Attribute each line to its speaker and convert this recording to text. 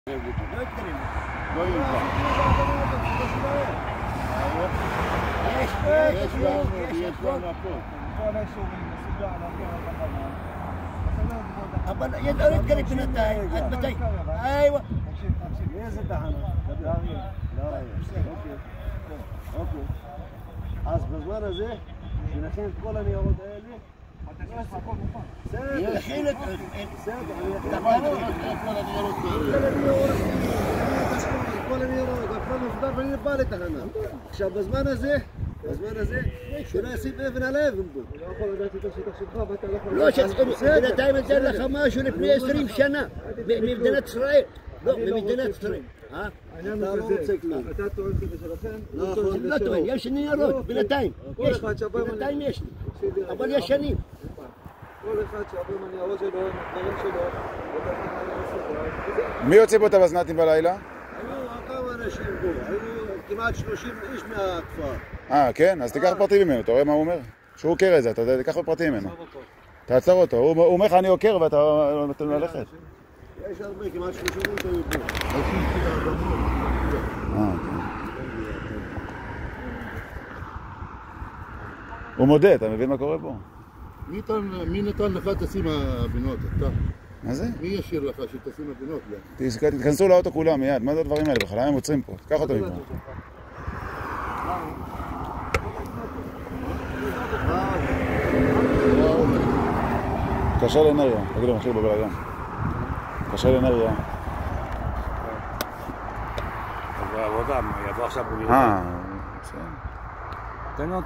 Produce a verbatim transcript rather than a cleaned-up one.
Speaker 1: לא יתקרב. לא יוכל. יש לנו, יש לנו הכל.
Speaker 2: כל האישורים מסודר להגיע לתחנה.
Speaker 1: אבל ידעו להתקרב בינתיים, עד מתי? איווה.
Speaker 2: תקשיב, תקשיב.
Speaker 1: איזה תחנה?
Speaker 2: לאריה.
Speaker 1: לאריה. אוקיי. אוקיי. אז בזמן הזה, שנכין את כל הניירות האלה, יכין את זה. כל הניירות, הכל מוסדר ואני בא לתחנה. עכשיו בזמן הזה, בזמן הזה, שלא ישים אבן על אבן בו.
Speaker 2: לא יכול לדעת את השטח שלך ואתה לא יכול...
Speaker 1: לא, בינתיים אתן לך משהו לפני עשרים שנה, במדינת ישראל. לא, במדינת ישראל.
Speaker 2: העניין הוא כזה, אתה טוען כזה שלכם,
Speaker 1: לא טוען, יש ניירות, בינתיים. בינתיים יש לי, אבל יש שנים.
Speaker 2: כל אחד שעבר מהניירות שלו, עם הדברים שלו,
Speaker 3: מי יוצא בו את הבזנתים בלילה?
Speaker 1: היו כמה אנשים פה, היו כמעט שלושים איש מהכפר.
Speaker 3: אה, כן? אז תיקח פרטים ממנו, אתה רואה מה הוא אומר? שהוא עוקר את זה, אתה תיקח פרטים ממנו. תעצור אותו, הוא אומר לך אני עוקר ואתה נותן לו ללכת.
Speaker 1: יש הרבה, כמעט שלושים איש היו פה.
Speaker 3: אה, כן. הוא מודה, אתה מבין מה קורה פה?
Speaker 4: מי נתן לך תשים הבינות? אתה?
Speaker 3: מה זה?
Speaker 4: מי ישאיר לך שתשים הבינות?
Speaker 3: תתכנסו לאוטו כולם מיד, מה זה הדברים האלה בכלל? הם עוצרים פה, תקח אותו מפה. תקשר לאנרגיה, תגיד לו מתחיל בבלגן. תקשר לאנרגיה.
Speaker 5: זה עבודה, יבוא עכשיו בו
Speaker 3: אה, בסדר.
Speaker 5: תן לו